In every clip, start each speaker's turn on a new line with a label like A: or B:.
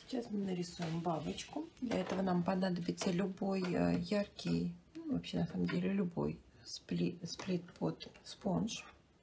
A: Сейчас мы нарисуем бабочку. Для этого нам понадобится любой яркий, ну, вообще на самом деле любой сплит под спонж.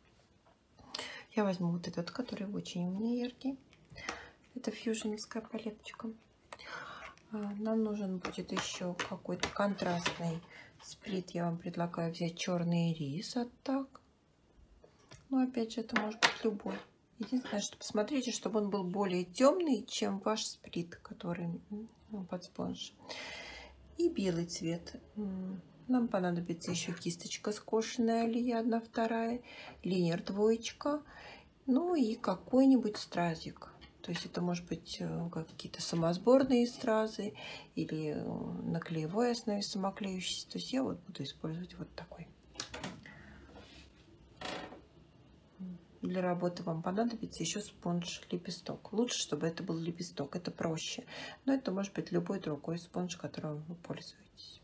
A: Я возьму вот этот, который очень у меня яркий. Это фьюженская палеточка. Нам нужен будет еще какой-то контрастный сплит. Я вам предлагаю взять черный рис так. Но опять же, это может быть любой. Единственное, что посмотрите, чтобы он был более темный, чем ваш сплит, который под спонж. И белый цвет. Нам понадобится еще кисточка скошенная, лия 1/2, линер 2, ну и какой-нибудь стразик. То есть это может быть какие-то самосборные стразы или на клеевой основе самоклеющиеся. То есть я вот буду использовать вот такой. Для работы вам понадобится еще спонж-лепесток. Лучше, чтобы это был лепесток, это проще. Но это может быть любой другой спонж, которым вы пользуетесь.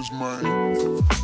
B: is mine.